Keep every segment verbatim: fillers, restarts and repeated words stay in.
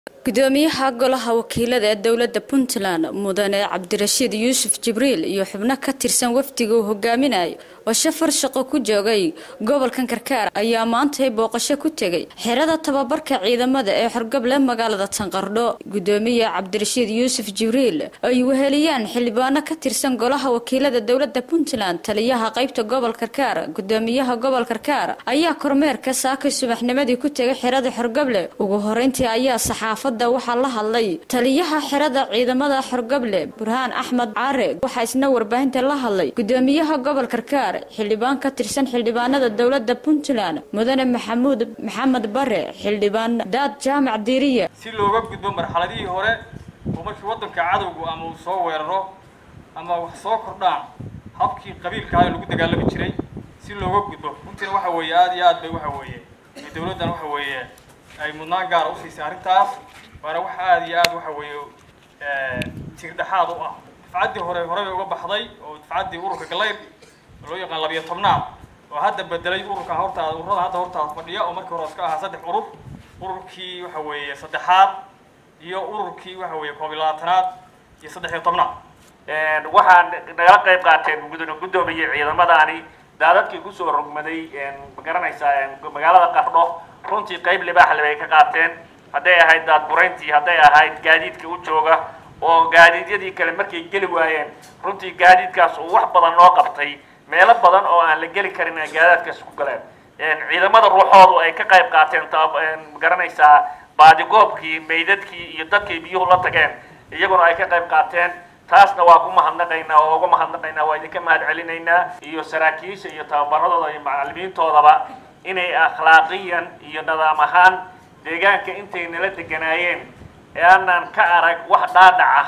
gudoomiyaha golaha wakiilada ee dawladda Puntland mudane Cabdirashiid Yuusuf Jibriil iyo xubno ka tirsan wafdiga uu hogaaminayo oo safar shaqo ku joogay gobolkan Karkaar ayaa maanta booqasho ku tagay xerada tababarka ciidamada ee Xorgable magaalada Tanqardho. Gudoomiyaha Cabdirashiid Yuusuf Jibriil ay weheliyaan xildhibaano ka tirsan golaha wakiilada dawladda Puntland taliyaha qaybta gobolka Karkaar. Gudoomiyaha gobolka Karkaar ayaa kormeerka saaka subaxnimadii ku tagay xerada Xorgable. Ugu horeyntii ayaa saxaafadda waxaa la hadlay taliyaha xerada ciidamada Xorgable Burhaan Axmed Caare. Waxaa isna warbaahinta la hadlay gudoomiyaha gobolka Karkaar xildhibaan ka tirsan xildhibaanada dawladda Puntland mudane Maxamuud Maxamed Bare xildhibaan Daad Jaamac Diiriye si looga gudbo marxaladii hore oo markii wadanka cadawgu ama uu soo weeraro ama wax soo kordhaan habkii qabiilka ah lagu dagaalami jiray si looga gudbo runtii waxa weeye aad iyo aad bay waxa weeye dawladdan waxa weeye ay mudnaan gaar u siisay arrintaas waana wax aad iyo aad waxa weeye ee tigdhaxaad u ah dafcadii hore hore uga baxday oo dafcadii ururka Galeyr loo yaqaan labiyo tobnaad oo hadda bedelay ururka horta ururada hadda horta fadhiya oo markii hore iska ahaa saddex urur ururkii waxa weeye saddexaad iyo ururkii waxa weeye koob iyo labaatanaad iyo saddex iyo tobnaad een waxaan naga qayb qaateen gudoomiye ciidamadaani daadadkii ku soo rogmaday een magaranaysaa magaalada Qardho runtii qayb libaax leh ka qaateen haday ahayd dad burayntii haday ahayd gaadiidka u jooga oo gaadiidyadii kale markay gali waayeen runtii gaadiidkaas uu wax badan noo qabtay meelo badan oo aan la gali karin gaadiidkaas ku galeen een ciidamada ruuxoodu ay ka qayb qaateen magaranaysaa baadigoobkii meydadkii iyo dadkii biyuhu la tageen iyaguna ay ka qayb qaateen taasna waa ku mahadnaqaynaa oo uga mahadnaqaynaa waa idinka mahad celinaynaa iyo saraakiisha iyo tababaradooda iyo macallimiintoodaba inay akhlaaqiyan iyo nidaam ahaan deegaanka intay nala deganaayeen ee aanan ka arag wax dhaadhac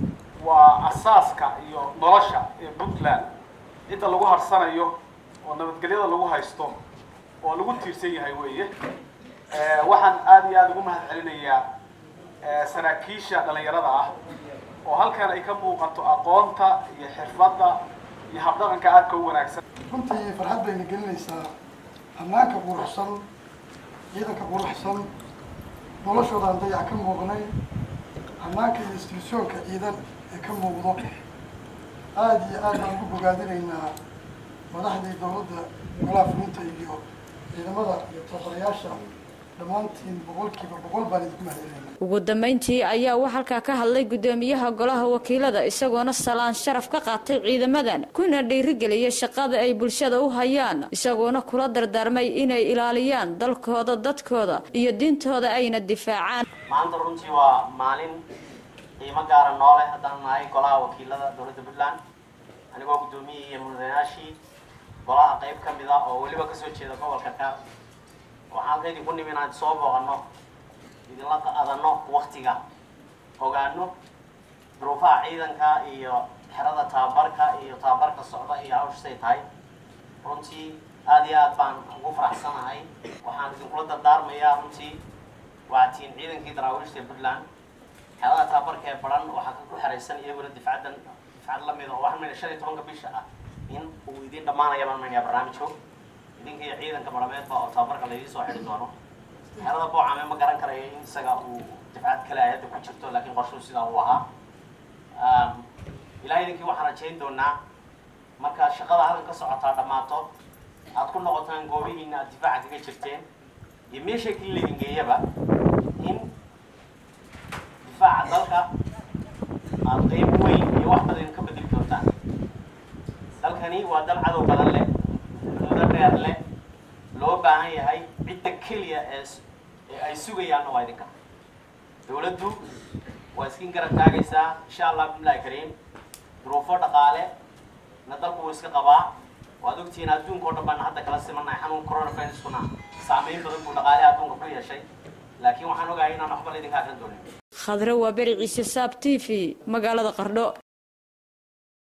waa asaaska iyo nolosha ee Puntland inta lagu harsanayo oo nabadgelyada lagu haysto oo lagu tiirsan yahay weeye ee waxaan aad iyo aad ugu mahad celinayaa ee saraakiisha dhalinyarada ah oo halkan ay ka muuqato aqoonta iyo xirfadda iyo habdhaqanka aadka u wanaagsan runtii farxad bay gelinaysaa ammaanka quruxsan ciidanka quruxsan noloshooda dayac ka muuqnay ammaanka iyo institutionka ciidan ee ka muuqdo aad iyo aad baan ugu bogaadinaynaa madaxdii dowladda golaha fulinta iyo ciidamada iyo tababarayaasha dhammaantiin boqolkiiba boqol baan idinku mahadcelinaynaa. ugu dambeyntii ayaa waxa halkaa ka hadlay gudoomiyaha golaha wakiilada isagoona salaan sharaf ka qaatay ciidamadan kuna dhiirigeliyay shaqada ay bulshada u hayaan isagoona kula dardaarmay inay ilaaliyaan dalkooda dadkooda iyo diintooda ayna difaacaan. maanta runtii waa maalin qiimo gaar ah noole haddaan nahay golaha wakiilada dawladda Puntland anigoo gudoomiye iyo mudanayaashii golaha qayb ka mid ah oo waliba ka soo jeeda gobolka Karkaar waxaan idin ku nimid inaan soo booqano idinla qaadano waqtiga ogaano duruufaha ciidanka iyo xerada tababarka iyo tababarka socda iyo hawshay tahay runtii aad iyo aad baan ugu faraxsanahay waxaan idin kula dardaarmayaa runtii waatiin ciidankii daraawiishta Puntland xerada tababarka ee baran waxa ku xareysan iyaguna difaacadan difaac la mid ah waxaan meesha shan iyo toban bisha ah in uu idin dhamaanayo baan barnaamijku idinka ciidanka marameedba oo tababarka la soo xidhi doono xerada boocame ma garan karayo in isaga uu difaac kale ayada ku jirto laakiin qorshuhu sida uu ahaa um ilaahay idinkii waxaan rajayn doonaa marka shaqada halkan ka socota dhamaato aad ku noqotaan goobihiina aad difaaca kaga jirteen iyo meesha kiliin geeyaba in difaaca dalka aad qayb weyn iyo wax badan ka bedeli doontaan dalkani waa dal cadow badan leh dheer leh loo baahan yahay cidda kaliya ee ay sugayaan oo idinka dawladdu waa iskin garab taagaysaa insha Allah billahi kariim duruufo dhaqaale na dalku iska qabaa waad ogtiin adduunka oo dhan hadda kala simanay xanuun coronavirus kuna saameyn badan ku dhaqaale adduunka ku yeeshay laakiin waxaan ogahay inaan waxba idinka aqoon doonin Khadra waa bari Ciise Saab T V magaalada Qardho.